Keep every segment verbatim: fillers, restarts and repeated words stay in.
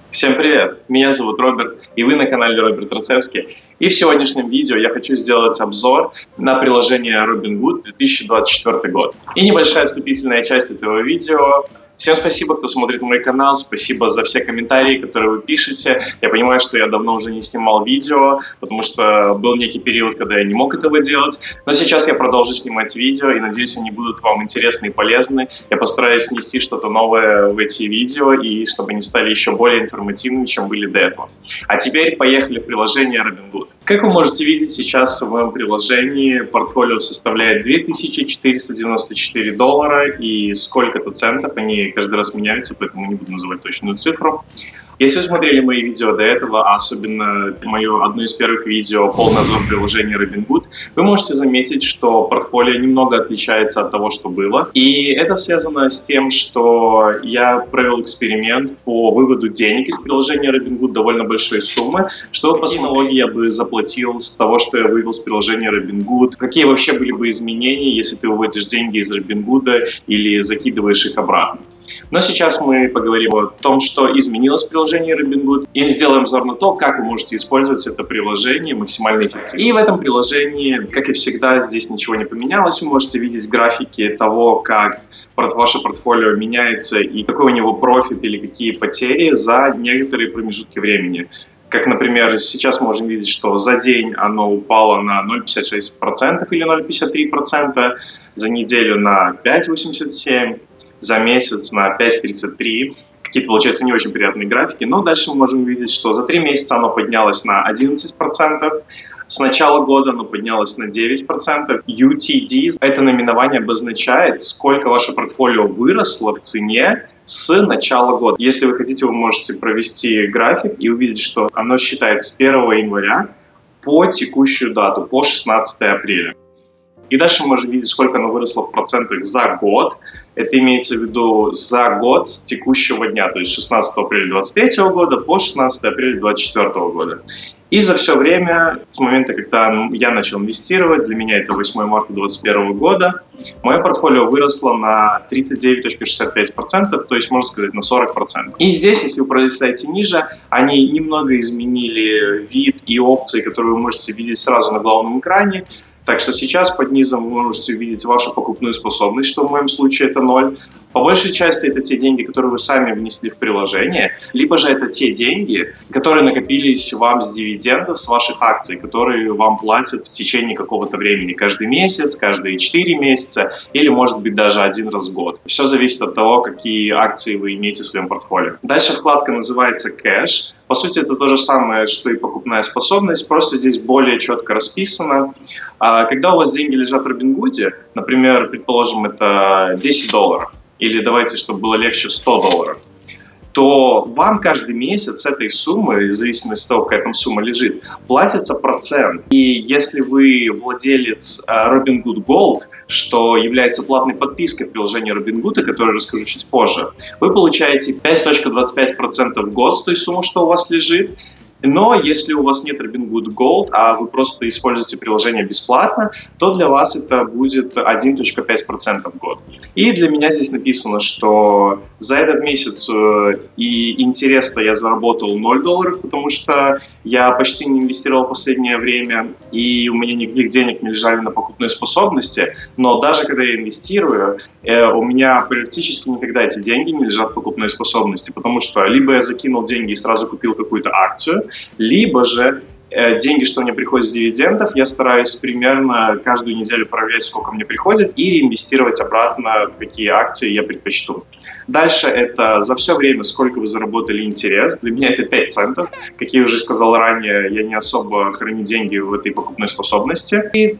Всем привет! Меня зовут Роберт, и вы на канале Роберт Рацевский. И в сегодняшнем видео я хочу сделать обзор на приложение Robinhood две тысячи двадцать четвёртый год. И небольшая вступительная часть этого видео. Всем спасибо, кто смотрит мой канал, спасибо за все комментарии, которые вы пишете. Я понимаю, что я давно уже не снимал видео, потому что был некий период, когда я не мог этого делать. Но сейчас я продолжу снимать видео, и надеюсь, они будут вам интересны и полезны. Я постараюсь внести что-то новое в эти видео, и чтобы они стали еще более информативными, чем были до этого. А теперь поехали в приложение Robinhood. Как вы можете видеть, сейчас в моем приложении портфолио составляет две тысячи четыреста девяносто четыре доллара и сколько-то центов. Они каждый раз меняются, поэтому не буду называть точную цифру. Если вы смотрели мои видео до этого, а особенно мое одно из первых видео «Полный обзор приложения Robinhood», вы можете заметить, что портфолио немного отличается от того, что было. И это связано с тем, что я провел эксперимент по выводу денег из приложения Robinhood довольно большой суммы, что по налоги я бы заплатил с того, что я вывел с приложения Robinhood, какие вообще были бы изменения, если ты выводишь деньги из Robinhood или закидываешь их обратно. Но сейчас мы поговорим о том, что изменилось в приложении Robinhood, и сделаем обзор на то, как вы можете использовать это приложение максимально эффективно. И в этом приложении, как и всегда, здесь ничего не поменялось. Вы можете видеть графики того, как ваше портфолио меняется и какой у него профит или какие потери за некоторые промежутки времени. Как, например, сейчас можем видеть, что за день оно упало на ноль целых пятьдесят шесть сотых процента или ноль целых пятьдесят три сотых процента, за неделю на пять целых восемьдесят семь сотых процента, за месяц на пять целых тридцать три сотых процента. Какие-то, получаются, не очень приятные графики. Но дальше мы можем видеть, что за три месяца оно поднялось на одиннадцать процентов. С начала года оно поднялось на девять процентов. ю ти ди – это наименование обозначает, сколько ваше портфолио выросло в цене с начала года. Если вы хотите, вы можете провести график и увидеть, что оно считает с первого января по текущую дату, по шестнадцатое апреля. И дальше мы можем видеть, сколько оно выросло в процентах за год. Это имеется в виду за год с текущего дня, то есть шестнадцатого апреля две тысячи двадцать третьего года по шестнадцатое апреля две тысячи двадцать четвёртого года. И за все время, с момента, когда я начал инвестировать, для меня это восьмое марта две тысячи двадцать первого года, мое портфолио выросло на тридцать девять целых шестьдесят пять сотых процента, то есть, можно сказать, на сорок процентов. И здесь, если вы пролистаете ниже, они немного изменили вид и опции, которые вы можете видеть сразу на главном экране. Так что сейчас под низом вы можете увидеть вашу покупную способность, что в моем случае это ноль. По большей части это те деньги, которые вы сами внесли в приложение, либо же это те деньги, которые накопились вам с дивидендов, с ваших акций, которые вам платят в течение какого-то времени, каждый месяц, каждые четыре месяца или, может быть, даже один раз в год. Все зависит от того, какие акции вы имеете в своем портфолио. Дальше вкладка называется «Кэш». По сути, это то же самое, что и покупная способность, просто здесь более четко расписано. Когда у вас деньги лежат в Robinhood, например, предположим, это десять долларов, или давайте, чтобы было легче, сто долларов, то вам каждый месяц с этой суммы, в зависимости от того, какая там сумма лежит, платится процент. И если вы владелец Robinhood Gold, что является платной подпиской в приложении Robinhood, о которой я расскажу чуть позже, вы получаете пять целых двадцать пять сотых процента в год с той суммы, что у вас лежит. Но если у вас нет Robinhood Gold, а вы просто используете приложение бесплатно, то для вас это будет один целых пять сотых процента в год. И для меня здесь написано, что за этот месяц и интереса я заработал ноль долларов, потому что я почти не инвестировал в последнее время, и у меня никаких денег не лежали на покупной способности. Но даже когда я инвестирую, у меня практически никогда эти деньги не лежат в покупной способности, потому что либо я закинул деньги и сразу купил какую-то акцию, либо же э, деньги, что мне приходят с дивидендов, я стараюсь примерно каждую неделю проверять, сколько мне приходит, и реинвестировать обратно, в какие акции я предпочту. Дальше это за все время, сколько вы заработали интерес. Для меня это пять центов. Как я уже сказал ранее, я не особо храню деньги в этой покупной способности. И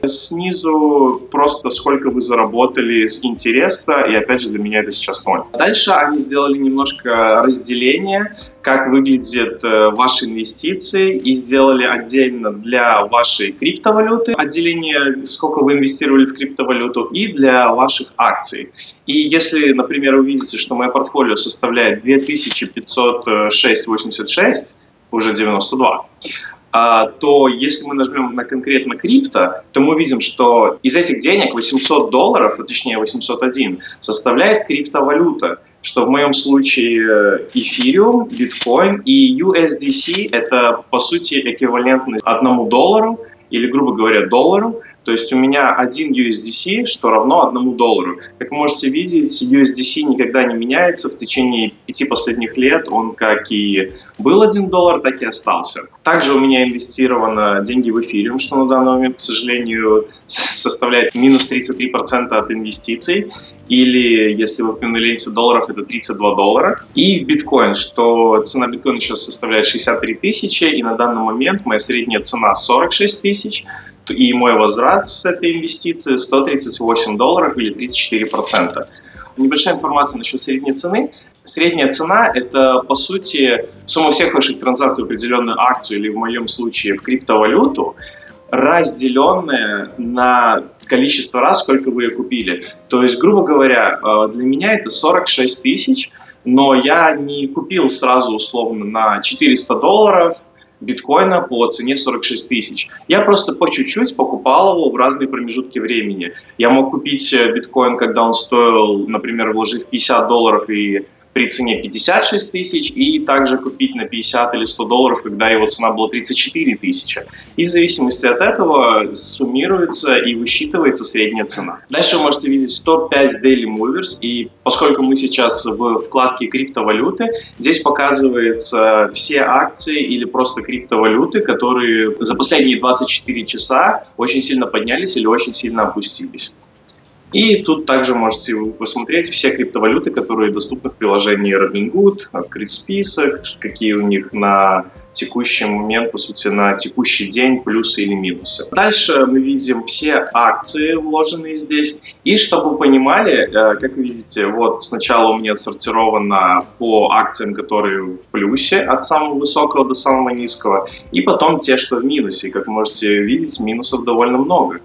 снизу просто сколько вы заработали с интереса, и опять же для меня это сейчас ноль. Дальше они сделали немножко разделение, как выглядят ваши инвестиции, и сделали отдельно для вашей криптовалюты отделение, сколько вы инвестировали в криптовалюту, и для ваших акций. И если, например, вы видите, что мое портфолио составляет две тысячи пятьсот шесть целых восемьдесят шесть сотых, уже девяносто два, а, то если мы нажмем на конкретно крипто, то мы увидим, что из этих денег восемьсот долларов, а точнее восемьсот один, составляет криптовалюта, что в моем случае эфириум, биткоин и ю эс ди си – это, по сути, эквивалентно одному доллару или, грубо говоря, доллару. То есть у меня один ю эс ди си, что равно одному доллару. Как вы можете видеть, ю эс ди си никогда не меняется. В течение пяти последних лет он как и был один доллар, так и остался. Также у меня инвестировано деньги в эфириум, что на данный момент, к сожалению, составляет минус тридцать три процента от инвестиций. Или, если в эквиваленте долларов, это тридцать два доллара. И в биткоин, что цена биткоина сейчас составляет шестьдесят три тысячи, и на данный момент моя средняя цена сорок шесть тысяч, и мой возврат с этой инвестиции сто тридцать восемь долларов или тридцать четыре процента. Небольшая информация насчет средней цены. Средняя цена – это, по сути, сумма всех ваших транзакций в определенную акцию или, в моем случае, в криптовалюту, разделенная на количество раз, сколько вы ее купили. То есть, грубо говоря, для меня это сорок шесть тысяч, но я не купил сразу условно на четыреста долларов биткоина по цене сорок шесть тысяч. Я просто по чуть-чуть покупал его в разные промежутки времени. Я мог купить биткоин, когда он стоил, например, вложив пятьдесят долларов и при цене пятьдесят шесть тысяч, и также купить на пятьдесят или сто долларов, когда его цена была тридцать четыре тысячи. И в зависимости от этого суммируется и высчитывается средняя цена. Дальше вы можете видеть топ пять Daily Movers, и поскольку мы сейчас в вкладке криптовалюты, здесь показываются все акции или просто криптовалюты, которые за последние двадцать четыре часа очень сильно поднялись или очень сильно опустились. И тут также можете посмотреть все криптовалюты, которые доступны в приложении Robinhood, открыть список, какие у них на текущий момент, по сути, на текущий день плюсы или минусы. Дальше мы видим все акции, вложенные здесь. И чтобы вы понимали, как вы видите, вот сначала у меня отсортировано по акциям, которые в плюсе, от самого высокого до самого низкого, и потом те, что в минусе. И как вы можете видеть, минусов довольно много.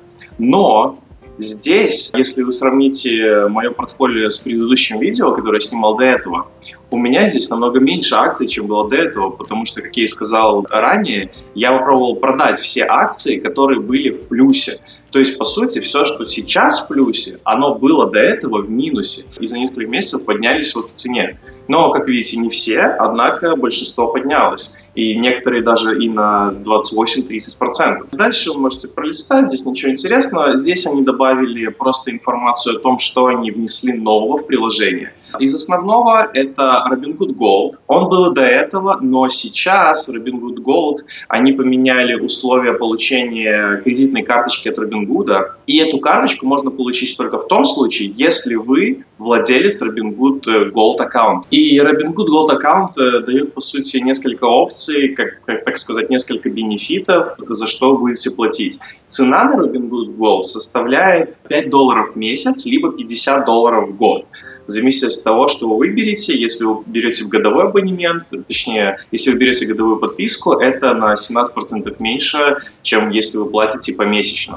Но здесь, если вы сравните мое портфолио с предыдущим видео, которое я снимал до этого, у меня здесь намного меньше акций, чем было до этого, потому что, как я и сказал ранее, я попробовал продать все акции, которые были в плюсе. То есть, по сути, все, что сейчас в плюсе, оно было до этого в минусе. И за несколько месяцев поднялись вот в цене. Но, как видите, не все, однако большинство поднялось. И некоторые даже и на двадцать восемь - тридцать процентов. Дальше вы можете пролистать, здесь ничего интересного. Здесь они добавили просто информацию о том, что они внесли нового в приложение. Из основного это Robinhood Gold. Он был и до этого, но сейчас Robinhood Gold, они поменяли условия получения кредитной карточки от Robinhood. И эту карточку можно получить только в том случае, если вы владелец Robinhood Gold аккаунт. И Robinhood Gold аккаунт дает, по сути, несколько опций, как, как так сказать, несколько бенефитов, за что вы будете платить. Цена на Robinhood Gold составляет пять долларов в месяц, либо пятьдесят долларов в год. В зависимости от того, что вы выберете. Если вы берете в годовой абонемент, точнее, если вы берете годовую подписку, это на семнадцать процентов меньше, чем если вы платите помесячно.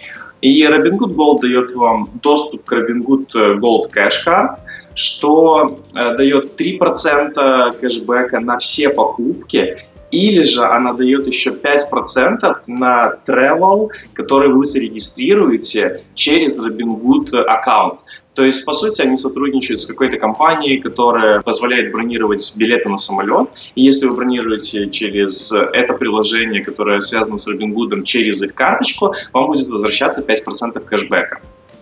И Robinhood Gold дает вам доступ к Robinhood Gold Cash Card, что э, дает три процента кэшбэка на все покупки, или же она дает еще пять процентов на travel, который вы зарегистрируете через Robinhood аккаунт. То есть, по сути, они сотрудничают с какой-то компанией, которая позволяет бронировать билеты на самолет. И если вы бронируете через это приложение, которое связано с Robinhood, через их карточку, вам будет возвращаться пять процентов кэшбэка.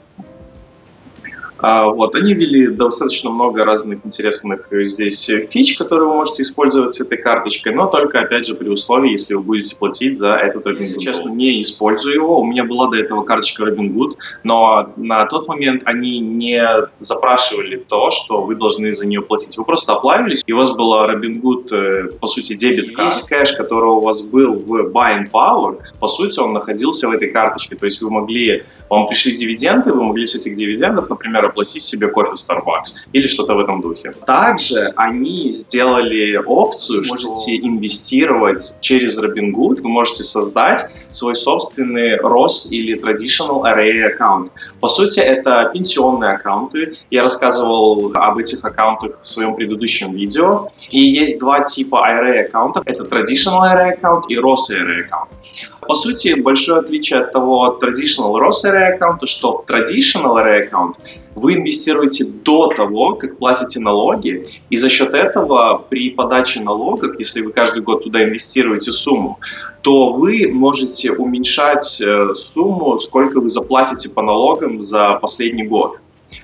Вот, они ввели достаточно много разных интересных здесь фич, которые вы можете использовать с этой карточкой, но только, опять же, при условии, если вы будете платить за этот Robinhood. Если честно, не использую его. У меня была до этого карточка Robinhood, но на тот момент они не запрашивали то, что вы должны за нее платить. Вы просто оплавились, и у вас была Robinhood, по сути, дебет-карт. Весь кэш, который у вас был в Buying Power, по сути, он находился в этой карточке. То есть вы могли, вам пришли дивиденды, вы могли с этих дивидендов, например, оплатить себе кофе в Starbucks или что-то в этом духе. Также они сделали опцию, что вы можете инвестировать через Robinhood, вы можете создать свой собственный рос или Traditional Array аккаунт. По сути, это пенсионные аккаунты. Я рассказывал об этих аккаунтах в своем предыдущем видео. И есть два типа Array аккаунтов. Это Traditional Array аккаунт и рос Array аккаунт. По сути, большое отличие от того Traditional рос Array аккаунта, что Traditional Array аккаунт вы инвестируете до того, как платите налоги, и за счет этого при подаче налогов, если вы каждый год туда инвестируете сумму, то вы можете уменьшать сумму, сколько вы заплатите по налогам за последний год.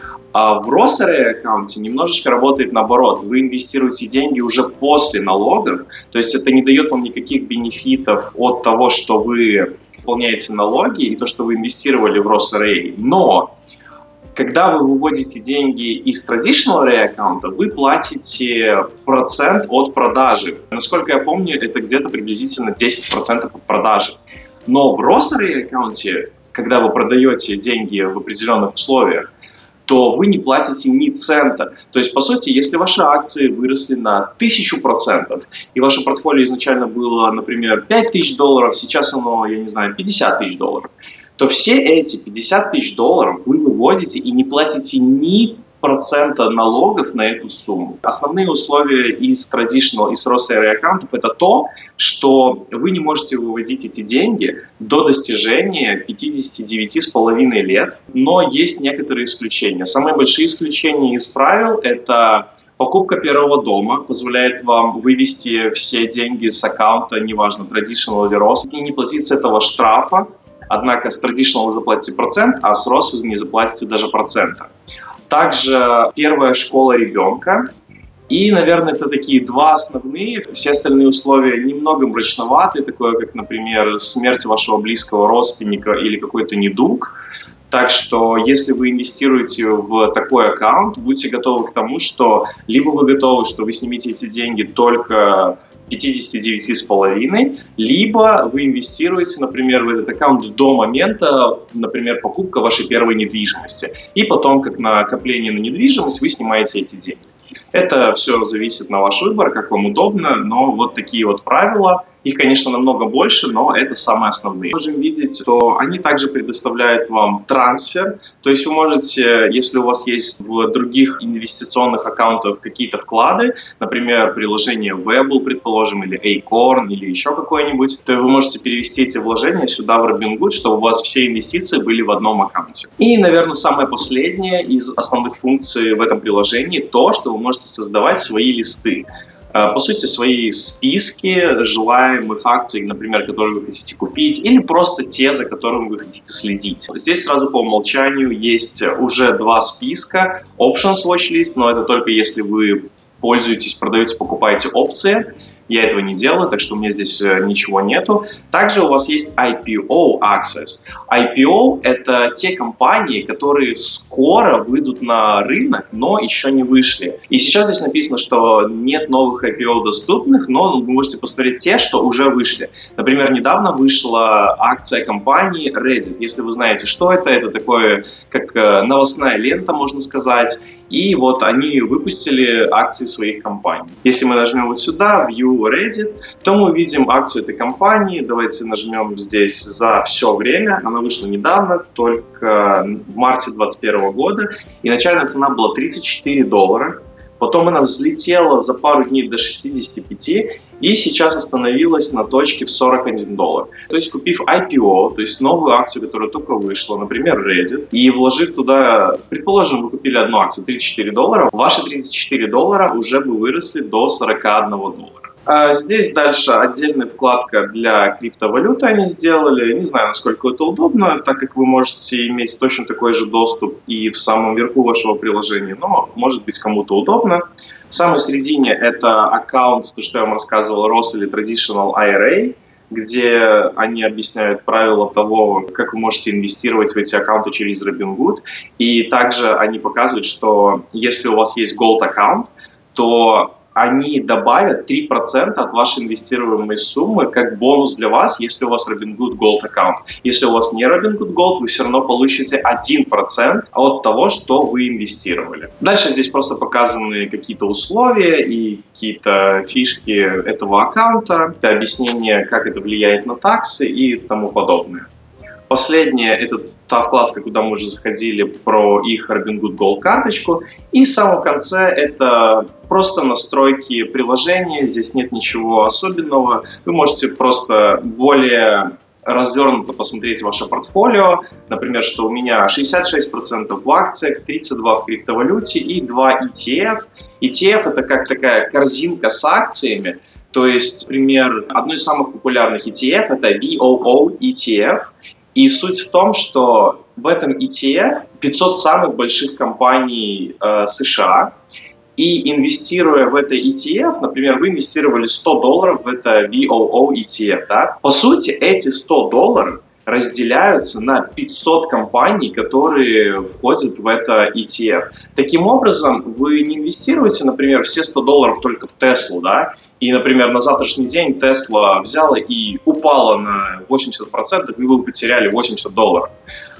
А в рос Array аккаунте немножечко работает наоборот. Вы инвестируете деньги уже после налогов, то есть это не дает вам никаких бенефитов от того, что вы выполняете налоги и то, что вы инвестировали в рос Array. Но когда вы выводите деньги из Traditional Array аккаунта, вы платите процент от продажи. Насколько я помню, это где-то приблизительно десять процентов от продажи. Но в рос Array аккаунте, когда вы продаете деньги в определенных условиях, то вы не платите ни цента. То есть, по сути, если ваши акции выросли на тысячу процентов, и ваше портфолио изначально было, например, пять тысяч долларов, сейчас оно, я не знаю, пятьдесят тысяч долларов, то все эти пятьдесят тысяч долларов вы выводите и не платите ни процента налогов на эту сумму. Основные условия из Traditional, из рос Array аккаунтов это то, что вы не можете выводить эти деньги до достижения пятидесяти девяти с половиной лет, но есть некоторые исключения. Самые большие исключения из правил это покупка первого дома, позволяет вам вывести все деньги с аккаунта, неважно, Traditional или рос, и не платить с этого штрафа. Однако с Traditional вы заплатите процент, а с рос вы не заплатите даже процента. Также первая школа ребенка. И, наверное, это такие два основные. Все остальные условия немного мрачноватые, такое как, например, смерть вашего близкого родственника или какой-то недуг. Так что, если вы инвестируете в такой аккаунт, будьте готовы к тому, что либо вы готовы, что вы снимете эти деньги только пятидесяти девяти с половиной, либо вы инвестируете, например, в этот аккаунт до момента, например, покупка вашей первой недвижимости. И потом, как накопление на недвижимость, вы снимаете эти деньги. Это все зависит на ваш выбор, как вам удобно, но вот такие вот правила. Их, конечно, намного больше, но это самые основные. Мы можем видеть, что они также предоставляют вам трансфер. То есть вы можете, если у вас есть в других инвестиционных аккаунтах какие-то вклады, например, приложение Webull, предположим, или Acorn, или еще какое-нибудь, то вы можете перевести эти вложения сюда в Robinhood, чтобы у вас все инвестиции были в одном аккаунте. И, наверное, самое последнее из основных функций в этом приложении то, что вы можете создавать свои листы. По сути, свои списки желаемых акций, например, которые вы хотите купить, или просто те, за которыми вы хотите следить. Здесь сразу по умолчанию есть уже два списка. Options Watchlist, но это только если вы пользуетесь, продаете, покупаете опции. Я этого не делаю, так что у меня здесь ничего нету. Также у вас есть ай пи о Access. ай пи о – это те компании, которые скоро выйдут на рынок, но еще не вышли. И сейчас здесь написано, что нет новых ай пи о доступных, но вы можете посмотреть те, что уже вышли. Например, недавно вышла акция компании Reddit. Если вы знаете, что это, это такое, как новостная лента, можно сказать. И вот они выпустили акции своих компаний. Если мы нажмем вот сюда, View Reddit, то мы увидим акцию этой компании. Давайте нажмем здесь за все время. Она вышла недавно, только в марте двадцать первого года. И начальная цена была тридцать четыре доллара. Потом она взлетела за пару дней до шестидесяти пяти и сейчас остановилась на точке в сорок один доллар. То есть, купив ай пи о, то есть новую акцию, которая только вышла, например, Reddit, и вложив туда, предположим, вы купили одну акцию тридцать четыре доллара, ваши тридцать четыре доллара уже бы выросли до сорока одного доллара. А здесь дальше отдельная вкладка для криптовалюты они сделали. Не знаю, насколько это удобно, так как вы можете иметь точно такой же доступ и в самом верху вашего приложения, но может быть кому-то удобно. В самой середине это аккаунт, то, что я вам рассказывал, рос или Traditional ай ар эй, где они объясняют правила того, как вы можете инвестировать в эти аккаунты через Robinhood. И также они показывают, что если у вас есть Gold аккаунт, то они добавят три процента от вашей инвестируемой суммы как бонус для вас, если у вас Robinhood Gold аккаунт. Если у вас не Robinhood Gold, вы все равно получите один процент от того, что вы инвестировали. Дальше здесь просто показаны какие-то условия и какие-то фишки этого аккаунта, объяснение, как это влияет на таксы и тому подобное. Последнее – это та вкладка, куда мы уже заходили, про их Robinhood Gold карточку. И в самом конце это просто настройки приложения, здесь нет ничего особенного. Вы можете просто более развернуто посмотреть ваше портфолио. Например, что у меня шестьдесят шесть процентов в акциях, тридцать два процента в криптовалюте и два и ти эф. и ти эф – это как такая корзинка с акциями. То есть, например, одно из самых популярных и ти эф – это ви о о и ти эф. И суть в том, что в этом и ти эф пятьсот самых больших компаний э, США, и инвестируя в это и ти эф, например, вы инвестировали сто долларов в это ви о о и ти эф, да? По сути, эти сто долларов разделяются на пятьсот компаний, которые входят в это и ти эф. Таким образом, вы не инвестируете, например, все сто долларов только в Теслу, да, и, например, на завтрашний день Тесла взяла и упала на восемьдесят процентов, и вы потеряли восемьдесят долларов.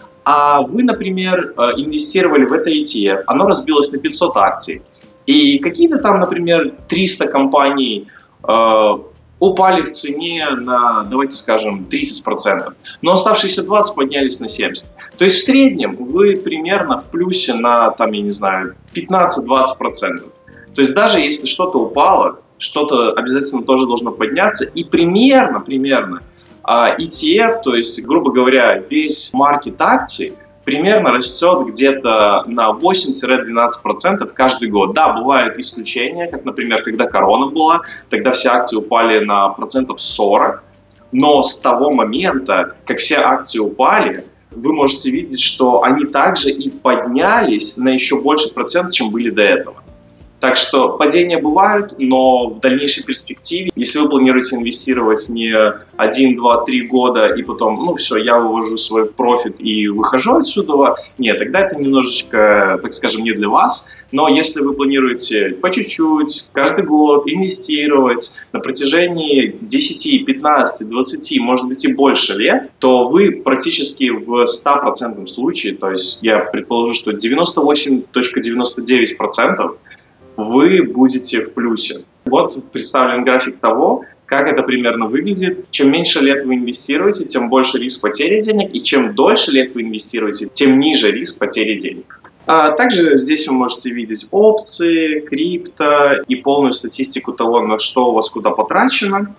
А вы, например, инвестировали в это и ти эф, оно разбилось на пятьсот акций, и какие-то там, например, триста компаний э, упали в цене на, давайте скажем, тридцать процентов, но оставшиеся двадцать процентов поднялись на семьдесят процентов. То есть в среднем вы примерно в плюсе на, там, я не знаю, пятнадцать-двадцать процентов. То есть даже если что-то упало, что-то обязательно тоже должно подняться, и примерно, примерно и ти эф, то есть, грубо говоря, весь маркет акций, примерно растет где-то на восемь-двенадцать процентов каждый год. Да, бывают исключения, как, например, когда корона была, тогда все акции упали на процентов сорок, но с того момента, как все акции упали, вы можете видеть, что они также и поднялись на еще больше процентов, чем были до этого. Так что падения бывают, но в дальнейшей перспективе, если вы планируете инвестировать не один, два, три года и потом, ну все, я вывожу свой профит и выхожу отсюда, нет, тогда это немножечко, так скажем, не для вас. Но если вы планируете по чуть-чуть, каждый год инвестировать на протяжении десяти, пятнадцати, двадцати, может быть и больше лет, то вы практически в стопроцентном случае, то есть я предположу, что девяносто восемь целых девяносто девять процентов вы будете в плюсе. Вот представлен график того, как это примерно выглядит. Чем меньше лет вы инвестируете, тем больше риск потери денег, и чем дольше лет вы инвестируете, тем ниже риск потери денег. А также здесь вы можете видеть опции, крипто и полную статистику того, на что у вас куда потрачено.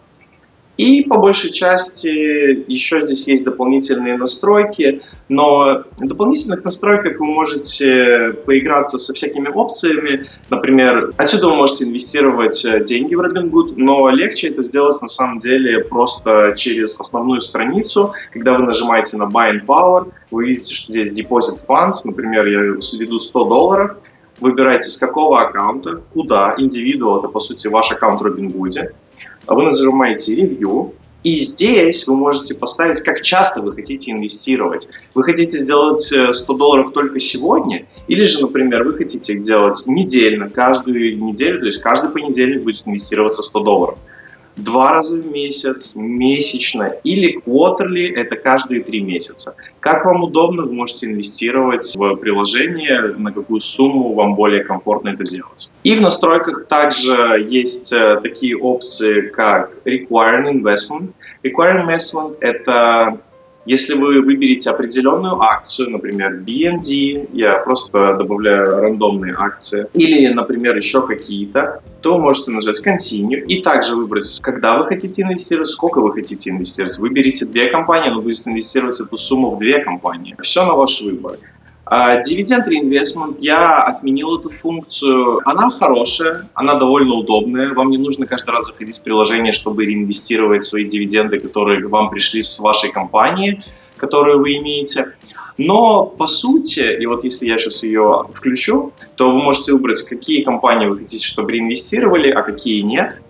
И по большей части еще здесь есть дополнительные настройки, но в дополнительных настройках вы можете поиграться со всякими опциями. Например, отсюда вы можете инвестировать деньги в Robinhood, но легче это сделать на самом деле просто через основную страницу. Когда вы нажимаете на Buying Power, вы видите, что здесь Deposit Funds, например, я введу сто долларов, выбираете с какого аккаунта, куда, индивидуал, это по сути ваш аккаунт в Robinhood. Вы нажимаете «Ревью», и здесь вы можете поставить, как часто вы хотите инвестировать. Вы хотите сделать сто долларов только сегодня, или же, например, вы хотите их делать недельно, каждую неделю, то есть каждый понедельник будет инвестироваться сто долларов. Два раза в месяц, месячно или quarterly, это каждые три месяца. Как вам удобно, вы можете инвестировать в приложение, на какую сумму вам более комфортно это делать. И в настройках также есть такие опции, как Required Investment. Required Investment – это если вы выберете определенную акцию, например, би эн ди, я просто добавляю рандомные акции, или, например, еще какие-то, то вы можете нажать Continue и также выбрать, когда вы хотите инвестировать, сколько вы хотите инвестировать. Выберите две компании, но будете инвестировать эту сумму в две компании. Все на ваш выбор. Dividend Reinvestment, я отменил эту функцию. Она хорошая, она довольно удобная. Вам не нужно каждый раз заходить в приложение, чтобы реинвестировать свои дивиденды, которые к вам пришли с вашей компании, которую вы имеете. Но по сути, и вот если я сейчас ее включу, то вы можете выбрать, какие компании вы хотите, чтобы реинвестировали, а какие нет.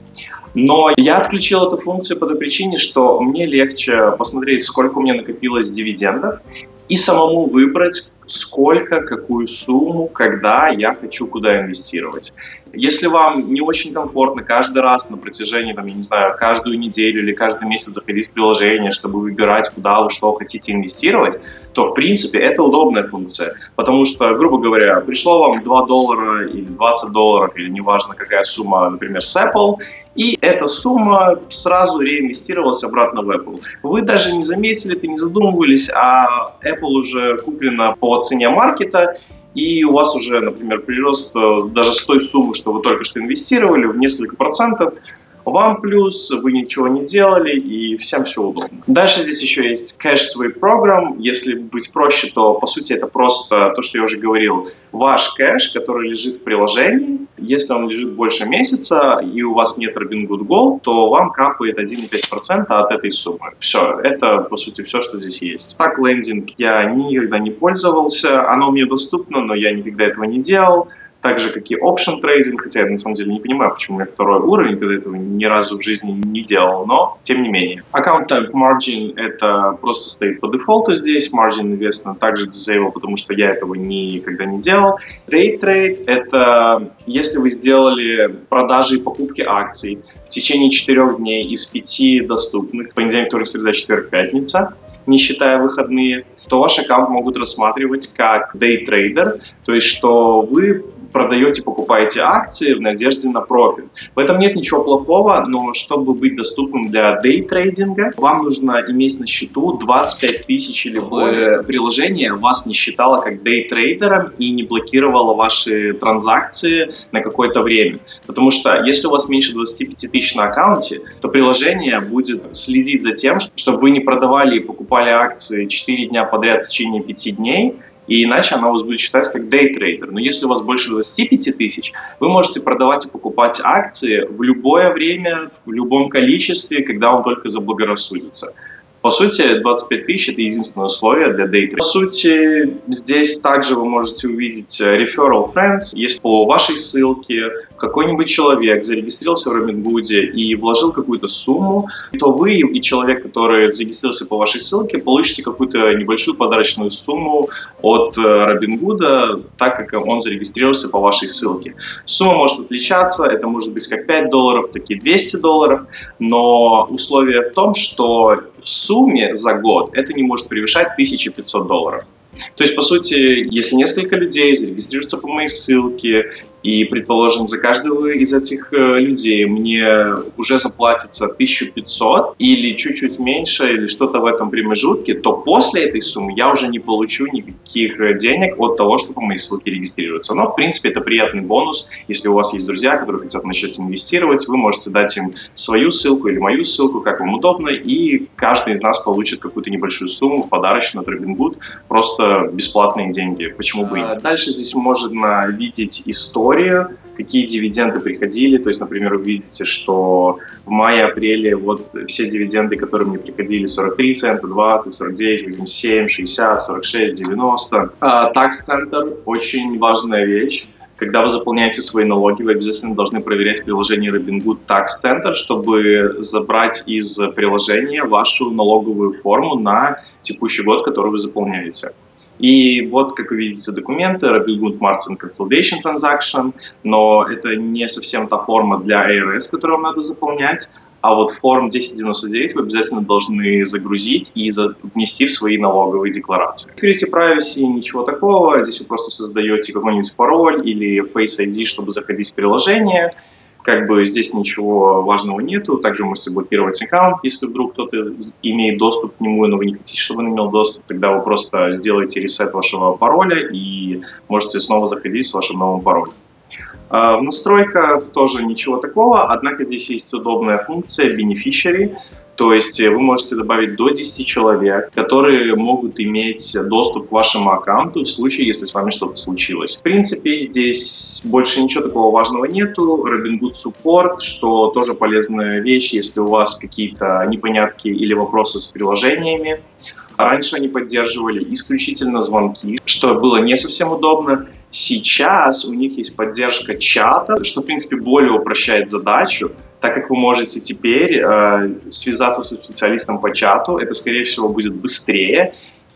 Но я отключил эту функцию по той причине, что мне легче посмотреть, сколько у меня накопилось дивидендов, и самому выбрать, сколько, какую сумму, когда я хочу куда инвестировать. Если вам не очень комфортно каждый раз на протяжении, там, я не знаю, каждую неделю или каждый месяц заходить в приложение, чтобы выбирать, куда вы что хотите инвестировать, то, в принципе, это удобная функция. Потому что, грубо говоря, пришло вам два доллара или двадцать долларов, или неважно какая сумма, например, с Apple, и эта сумма сразу реинвестировалась обратно в Apple. Вы даже не заметили, это не задумывались, а Apple уже куплена по цене маркета, и у вас уже, например, прирост даже с той суммы, что вы только что инвестировали, в несколько процентов. Вам плюс, вы ничего не делали, и всем все удобно. Дальше здесь еще есть Cash Sweep Program. Если быть проще, то по сути это просто то, что я уже говорил. Ваш кэш, который лежит в приложении, если он лежит больше месяца, и у вас нет Robinhood Gold, то вам капает один и пять десятых процента от этой суммы. Все, это по сути все, что здесь есть. Так, лендинг я никогда не пользовался. Оно мне доступно, но я никогда этого не делал. Так же, как и option трейдинг, хотя я на самом деле не понимаю, почему у меня второй уровень, когда этого ни разу в жизни не делал, но тем не менее. Account Type Margin — это просто стоит по дефолту здесь, Margin Investment также disable, потому что я этого никогда не делал. Day Trade — это если вы сделали продажи и покупки акций в течение четырех дней из пяти доступных, понедельник, вторник, среда, четверг, пятница, не считая выходные, то ваш аккаунт могут рассматривать как day trader, то есть что вы продаете, покупаете акции в надежде на профит. В этом нет ничего плохого, но чтобы быть доступным для day трейдинга, вам нужно иметь на счету двадцать пять тысяч или более. Приложение вас не считало как day трейдером и не блокировало ваши транзакции на какое-то время. Потому что если у вас меньше двадцати пяти тысяч на аккаунте, то приложение будет следить за тем, чтобы вы не продавали и покупали акции четыре дня подряд в течение пяти дней, и иначе она у вас будет считать как day-трейдер. Но если у вас больше двадцати пяти тысяч, вы можете продавать и покупать акции в любое время, в любом количестве, когда вам только заблагорассудится. По сути, двадцать пять тысяч – это единственное условие для day-трейдера. По сути, здесь также вы можете увидеть referral friends. Если по вашей ссылке какой-нибудь человек зарегистрировался в Robinhood и вложил какую-то сумму, то вы и человек, который зарегистрировался по вашей ссылке, получите какую-то небольшую подарочную сумму от Robinhood, так как он зарегистрировался по вашей ссылке. Сумма может отличаться, это может быть как пять долларов, так и двести долларов, но условие в том, что в сумме за год это не может превышать тысячу пятьсот долларов. То есть, по сути, если несколько людей зарегистрируются по моей ссылке, и, предположим, за каждого из этих э, людей мне уже заплатится тысяча пятьсот или чуть-чуть меньше, или что-то в этом промежутке, то после этой суммы я уже не получу никаких денег от того, что по моей ссылке регистрируются. Но, в принципе, это приятный бонус. Если у вас есть друзья, которые хотят начать инвестировать, вы можете дать им свою ссылку или мою ссылку, как вам удобно, и каждый из нас получит какую-то небольшую сумму подарочную от Robinhood, просто бесплатные деньги. Почему бы и нет? Дальше здесь можно видеть историю, какие дивиденды приходили. То есть, например, вы видите, что в мае-апреле вот все дивиденды, которые мне приходили, сорок три цента, двадцать, сорок девять, восемьдесят семь, шестьдесят, сорок шесть, девяносто. А, такс-центр – очень важная вещь. Когда вы заполняете свои налоги, вы обязательно должны проверять приложение Robinhood Tax Center, чтобы забрать из приложения вашу налоговую форму на текущий год, который вы заполняете. И вот, как вы видите, документы Robinhood Margin Consolidation Transaction, но это не совсем та форма для эй ар эс, которую вам надо заполнять, а вот форм тысяча девяносто девять вы обязательно должны загрузить и внести в свои налоговые декларации. Security Privacy, ничего такого, здесь вы просто создаете какой-нибудь пароль или Face ай ди, чтобы заходить в приложение. Как бы здесь ничего важного нету. Также вы можете блокировать аккаунт, если вдруг кто-то имеет доступ к нему, но вы не хотите, чтобы он имел доступ. Тогда вы просто сделаете ресет вашего пароля и можете снова заходить с вашим новым паролем. В настройках тоже ничего такого, однако здесь есть удобная функция Beneficiary. То есть вы можете добавить до десяти человек, которые могут иметь доступ к вашему аккаунту в случае, если с вами что-то случилось. В принципе, здесь больше ничего такого важного нету. Robinhood Support, что тоже полезная вещь, если у вас какие-то непонятки или вопросы с приложениями. Раньше они поддерживали исключительно звонки, что было не совсем удобно. Сейчас у них есть поддержка чата, что, в принципе, более упрощает задачу, так как вы можете теперь э, связаться со специалистом по чату. Это, скорее всего, будет быстрее.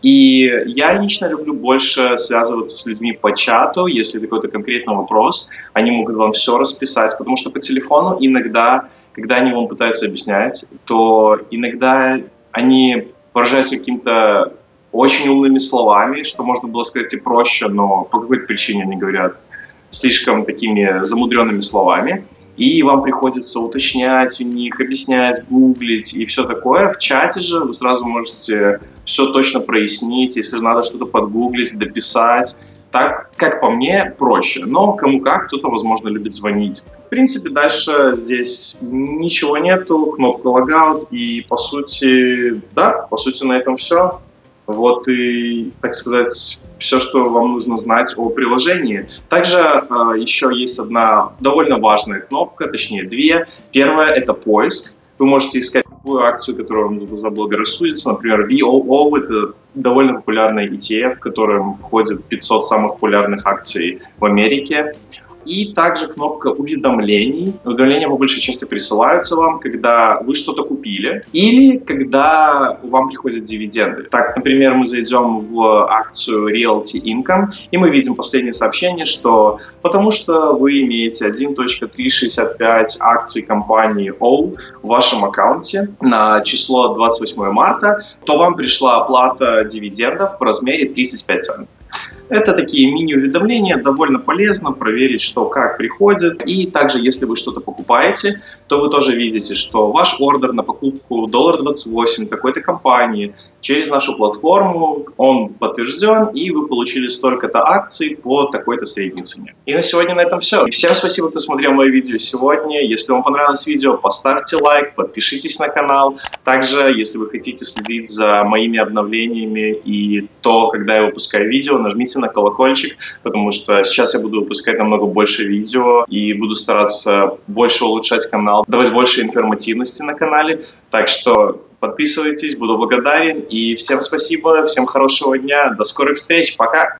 И я лично люблю больше связываться с людьми по чату, если какой-то конкретный вопрос, они могут вам все расписать, потому что по телефону иногда, когда они вам пытаются объяснять, то иногда они выражаются какими-то очень умными словами, что можно было сказать и проще, но по какой-то причине они говорят слишком такими замудренными словами. И вам приходится уточнять у них, объяснять, гуглить и все такое. В чате же вы сразу можете все точно прояснить, если надо что-то подгуглить, дописать. Так, как по мне, проще. Но кому как, кто-то, возможно, любит звонить. В принципе, дальше здесь ничего нету, кнопка логаут. И, по сути, да, по сути, на этом все. Вот и, так сказать, все, что вам нужно знать о приложении. Также э, еще есть одна довольно важная кнопка, точнее две. Первая – это поиск. Вы можете искать любую акцию, которая вам заблагорассудится. Например, ви о о – это довольно популярный и ти эф, в котором входит пятьсот самых популярных акций в Америке. И также кнопка уведомлений. Уведомления по большей части присылаются вам, когда вы что-то купили или когда вам приходят дивиденды. Так, например, мы зайдем в акцию Realty Income, и мы видим последнее сообщение, что потому что вы имеете один целых триста шестьдесят пять акций компании о в вашем аккаунте на число двадцать восьмое марта, то вам пришла оплата дивидендов в размере тридцать пять центов. Это такие мини-уведомления, довольно полезно проверить, что как приходит. И также, если вы что-то покупаете, то вы тоже видите, что ваш ордер на покупку доллар двадцать восемь какой-то компании через нашу платформу, он подтвержден, и вы получили столько-то акций по такой-то средней цене. И на сегодня на этом все. И всем спасибо, кто смотрел мое видео сегодня. Если вам понравилось видео, поставьте лайк, подпишитесь на канал. Также, если вы хотите следить за моими обновлениями и то, когда я выпускаю видео, нажмите на колокольчик, потому что сейчас я буду выпускать намного больше видео и буду стараться больше улучшать канал, давать больше информативности на канале. Так что подписывайтесь, буду благодарен. И всем спасибо, всем хорошего дня, до скорых встреч, пока!